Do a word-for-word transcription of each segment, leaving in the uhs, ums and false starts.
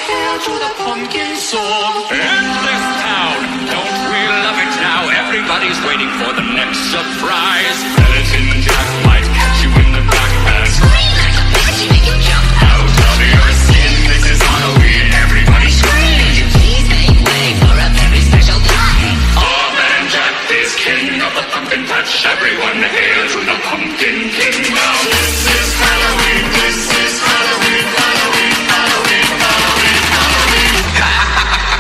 hail to the pumpkin song. In this town, don't we love it now? Everybody's waiting for the next surprise. Skeleton Jack might catch you in the backpack. Scream like a banshee, make you jump Out of your skin, this is Halloween. Everybody scream! Please make way for a very special time. Almond Jack is king of the pumpkin patch. Everyone hail to the pumpkin king now. This is Halloween, this is Halloween, Halloween, Halloween, Halloween, Halloween.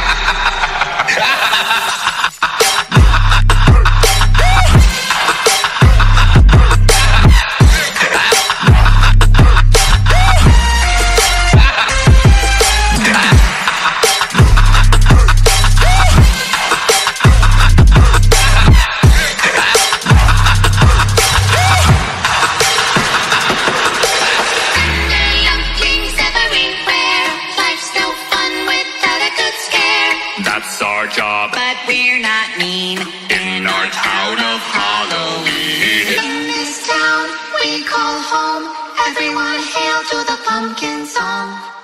That's our job, But we're not mean. in our town of Halloween. In this town we call home. Everyone hail to the pumpkin song.